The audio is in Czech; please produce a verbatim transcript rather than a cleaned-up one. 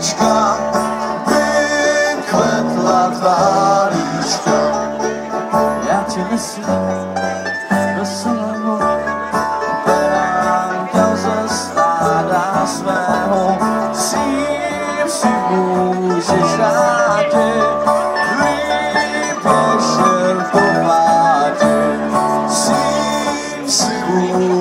tvárička, vykvetla tvárička. Já ti nesu veselého beránka ze stáda svého. S ním si můžeš rádi líp večer po vládě. S ním si můžeš